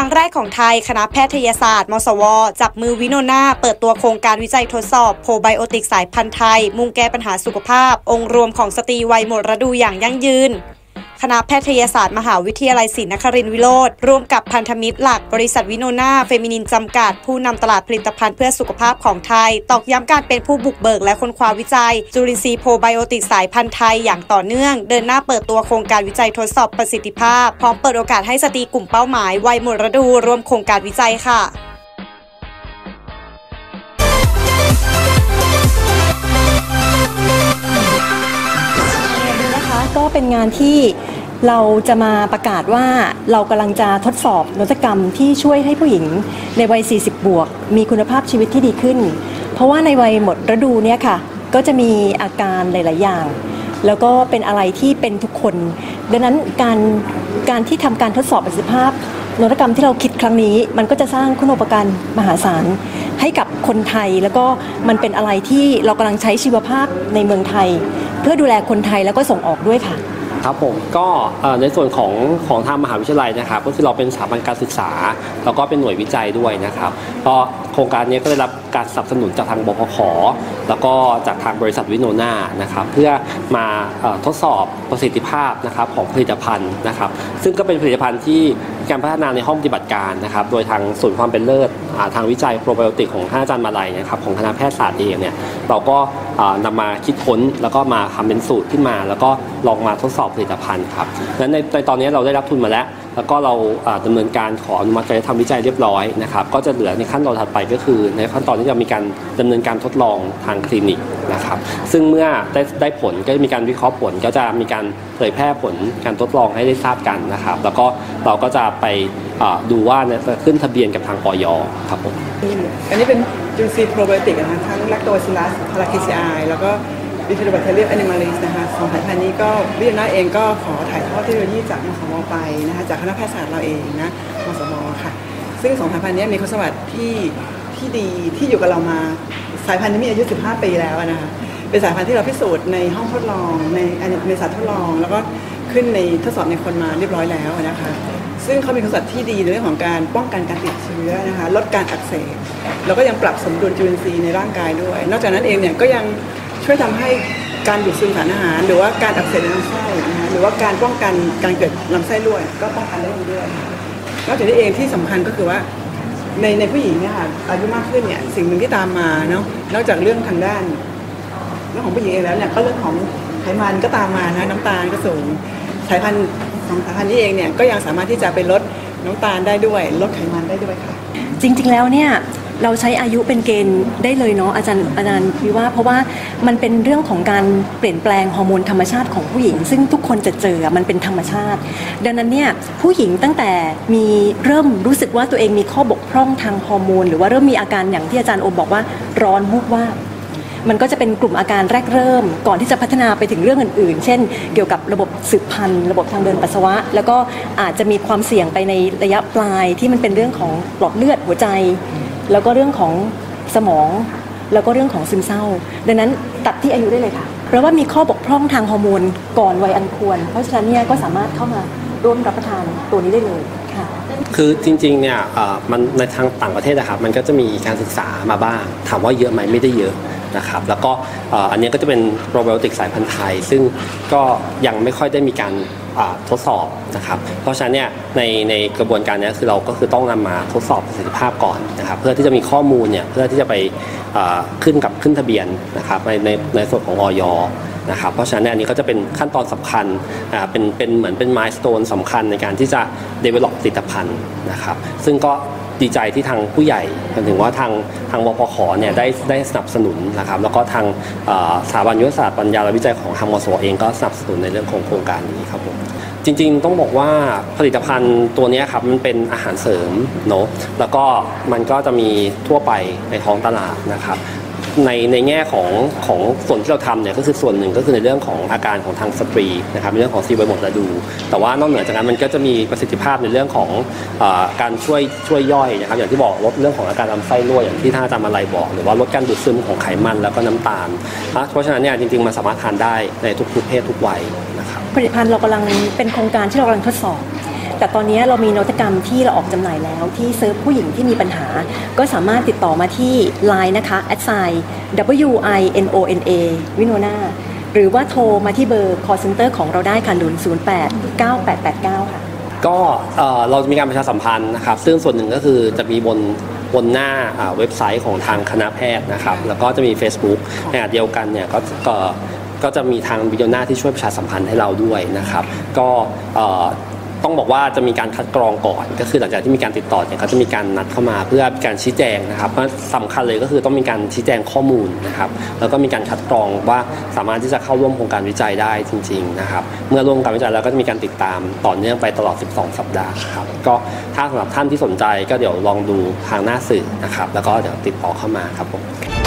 งแรกของไทยคณะแพทยศาสตร์มศวจับมือวิโนนาเปิดตัวโครงการวิจัยทดสอบโพไบโอติกสายพันธุ์ไทยมุ่งแก้ปัญหาสุขภาพองค์รวมของสตรีวัยหมดฤดูอย่างยั่งยืนคณะแพทยศาสตร์มหาวิทยาลัยศรีนครินทร์วิโรธร่วมกับพันธมิตรหลักบริษัทวิโนนาเฟมินินจำกัดผู้นำตลาดผลิตภัณฑ์เพื่อสุขภาพของไทยตอกย้ำการเป็นผู้บุกเบิกและค้นคว้าวิจัยจุลินทรีย์โพไบโอติกสายพันธุ์ไทยอย่างต่อเนื่องเดินหน้าเปิดตัวโครงการวิจัยทดสอบประสิทธิภาพพร้อมเปิดโอกาสให้สตรีกลุ่มเป้าหมายวัยหมดฤดูร่วมโครงการวิจัยค่ะก็เป็นงานที่เราจะมาประกาศว่าเรากำลังจะทดสอบนวัตกรรมที่ช่วยให้ผู้หญิงในวัย 40 บวกมีคุณภาพชีวิตที่ดีขึ้นเพราะว่าในวัยหมดฤดูเนี่ยค่ะก็จะมีอาการหลายๆอย่างแล้วก็เป็นอะไรที่เป็นทุกคนดังนั้นการที่ทำการทดสอบประสิทธิภาพนวัตกรรมที่เราคิดครั้งนี้มันก็จะสร้างคุณูปการมหาศาลให้กับคนไทยแล้วก็มันเป็นอะไรที่เรากำลังใช้ชีวภาพในเมืองไทยเพื่อดูแลคนไทยแล้วก็ส่งออกด้วยค่ะครับผมก็ในส่วนของทางมหาวิทยาลัยนะครับก็คือเราเป็นสถาบันการศึกษาแล้วก็เป็นหน่วยวิจัยด้วยนะครับก็โครงการนี้ก็ได้รับการสนับสนุนจากทางบพค.แล้วก็จากทางบริษัทวิโนนานะครับเพื่อมาทดสอบประสิทธิภาพนะครับของผลิตภัณฑ์นะครับซึ่งก็เป็นผลิตภัณฑ์ที่การพัฒนาในห้องปฏิบัติการนะครับโดยทางศูนย์ความเป็นเลิศทางวิจัยโปรไบโอติกของท่านอาจารย์มาลัยนะครับของคณะแพทยศาสตร์เองเนี่ยเราก็นำมาคิดค้นแล้วก็มาทำเป็นสูตรขึ้นมาแล้วก็ลองมาทดสอบผลิตภัณฑ์ครับนั้นในตอนนี้เราได้รับทุนมาแล้วก็เราดำเนินการขออนุมัติการทำวิจัยเรียบร้อยนะครับก็จะเหลือในขั้นตอนถัดไปก็คือในขั้นตอนที่จะมีการดำเนินการทดลองทางคลินิกนะครับซึ่งเมื่อได้ผลก็จะมีการวิเคราะห์ผลก็จะมีการเผยแพร่ผลการทดลองให้ได้ทราบกันนะครับแล้วก็เราก็จะไปดูว่าจะขึ้นทะเบียนกับทางปย.ครับผมอันนี้เป็นจุลินทรีย์โปรไบโอติกนะคะทั้งแลคโตบาซิลลัสพาราเคซีไอแล้วก็บิฟิโดแบคทีเรียมแอนิมาลิสนะคะสองสายพันธุ์นี้ก็วิทยาลัยเองก็ขอถ่ายทอดเทคโนโลยีจากมศว.ไปนะคะจากคณะแพทยศาสตร์เราเองนะมศว.ค่ะซึ่งสองสายพันธุ์นี้มีคุณสมบัติที่ดีที่อยู่กับเรามาสายพันธุ์นี้มีอายุ15 ปีแล้วนะคะเป็นสายพันธุ์ที่เราพิสูจน์ในห้องทดลองในสัตว์ทดลองแล้วก็ขึ้นในทดสอบในคนมาเรียบร้อยแล้วนะคะซึ่งเขามีคุณสมบัติที่ดีในเรื่องของการป้องกันการติดเชื้อนะคะลดการอักเสบแล้วก็ยังปรับสมดุลจุลินทรีย์ในร่างกายด้วยนอกจากนั้นเองเนี่ยก็ยังช่วยทำให้การดูดซึมสารอาหารหรือว่าการอักเสบในลำไส้นะคะหรือว่าการป้องกันการเกิดลำไส้รั่วก็ป้องกันได้ด้วยนอกจากนี้เองที่สำคัญก็คือว่าในผู้หญิงเนี่ยค่ะอายุมากขึ้นเนี่ยสิ่งหนึ่งที่ตามมาเนาะนอกจากเรื่องทางด้านเรื่องของผู้หญิงเองแล้วเนี่ยก็เรื่องของไขมันก็ตามมานะน้ำตาลก็สูงสายพันธุ์ของสายพันธุ์นี้เองเนี่ยก็ยังสามารถที่จะไปลดน้ำตาลได้ด้วยลดไขมันได้ด้วยค่ะจริงๆแล้วเนี่ยเราใช้อายุเป็นเกณฑ์ได้เลยเนาะอาจารย์วิว่าเพราะว่ามันเป็นเรื่องของการเปลี่ยนแปลงฮอร์โมนธรรมชาติของผู้หญิงซึ่งทุกคนจะเจอมันเป็นธรรมชาติดังนั้นเนี่ยผู้หญิงตั้งแต่เริ่มรู้สึกว่าตัวเองมีข้อบกพร่องทางฮอร์โมนหรือว่าเริ่มมีอาการอย่างที่อาจารย์โอมบอกว่าร้อนวูบวาบมันก็จะเป็นกลุ่มอาการแรกเริ่มก่อนที่จะพัฒนาไปถึงเรื่องอื่นๆเช่นเกี่ยวกับระบบสืบพันธุ์ระบบทางเดินปัสสาวะแล้วก็อาจจะมีความเสี่ยงไปในระยะปลายที่มันเป็นเรื่องของหลอดเลือดหัวใจแล้วก็เรื่องของสมองแล้วก็เรื่องของซึมเศร้าดังนั้นตัดที่อายุได้เลยค่ะเพราะว่ามีข้อบกพร่องทางฮอร์โมนก่อนวัยอันควรเพราะฉะนั้นเนี่ยก็สามารถเข้ามาร่วมรับประทานตัวนี้ได้เลยค่ะคือจริงๆเนี่ยมันในทางต่างประเทศนะครับมันก็จะมีการศึกษามาบ้างถามว่าเยอะไหมไม่ได้เยอะนะครับแล้วก็อันนี้ก็จะเป็นโปรไบโอติกสายพันธุ์ไทยซึ่งก็ยังไม่ค่อยได้มีการทดสอบนะครับเพราะฉะนั้นเนี่ยในกระบวนการนี้คือเราก็คือต้องนำมาทดสอบประสิทธิภาพก่อนนะครับเพื่อที่จะมีข้อมูลเนี่ยเพื่อที่จะไปขึ้นทะเบียนนะครับในส่วนของอย.นะครับเพราะฉะนั้นอันนี้ก็จะเป็นขั้นตอนสำคัญเป็นเหมือนเป็นมายสโตนสำคัญในการที่จะ develop ผลิตภัณฑ์นะครับซึ่งก็ดีใจที่ทางผู้ใหญ่ถึงว่าทางวพค.เนี่ยได้สนับสนุนนะครับแล้วก็ทางสถาบันยุทธศาสตร์ปัญญาและวิจัยของทางมศว.เองก็สนับสนุนในเรื่องของโครงการนี้ครับผมจริงๆต้องบอกว่าผลิตภัณฑ์ตัวนี้ครับมันเป็นอาหารเสริมเนาะแล้วก็มันก็จะมีทั่วไปในท้องตลาดนะครับในแง่ของส่วนที่เราทำเนี่ยก็คือส่วนหนึ่งก็คือในเรื่องของอาการของทางสตรีนะครับในเรื่องของซีไวหมดฤดูแต่ว่านอกเหนือจากนั้นมันก็จะมีประสิทธิภาพในเรื่องของการช่วยย่อยนะครับอย่างที่บอกลดเรื่องของอาการลำไส้รั่วอย่างที่ท่านอาจารย์มาลัยบอกหรือว่าลดการดูดซึมของไขมันแล้วก็น้ำตาลเพราะฉะนั้นเนี่ยจริงๆมันสามารถทานได้ในทุกเพศทุกวัยนะครับผลิตภัณฑ์เรากำลังเป็นโครงการที่เรากำลังทดสอบแต่ตอนนี้เรามีนวัตกรรมที่เราออกจำหน่ายแล้วที่เซิร์ฟผู้หญิงที่มีปัญหาก็สามารถติดต่อมาที่ Line นะคะ @WINONA วิโนนาหรือว่าโทรมาที่เบอร์ call center ของเราได้ค่ะ089889 ค่ะก็เราจะมีการประชาสัมพันธ์นะครับซึ่งส่วนหนึ่งก็คือจะมีบนหน้าเว็บไซต์ของทางคณะแพทย์นะครับแล้วก็จะมี Facebook ในขณะเดียวกันเนี่ยก็จะมีทางวิดีโอหน้าที่ช่วยประชาสัมพันธ์ให้เราด้วยนะครับก็ต้องบอกว่าจะมีการคัดกรองก่อนก็คือหลังจากที่มีการติดต่อเนี่ยเขาจะมีการนัดเข้ามาเพื่อการชี้แจงนะครับเพราะสำคัญเลยก็คือต้องมีการชี้แจงข้อมูลนะครับแล้วก็มีการคัดกรองว่าสามารถที่จะเข้าร่วมโครงการวิจัยได้จริงๆนะครับเมื่อร่วมการวิจัยแล้วก็จะมีการติดตามต่อเนื่องไปตลอด12 สัปดาห์ครับก็ถ้าสำหรับท่านที่สนใจก็เดี๋ยวลองดูทางหน้าสื่อนะครับแล้วก็เดี๋ยวติดต่อเข้ามาครับผม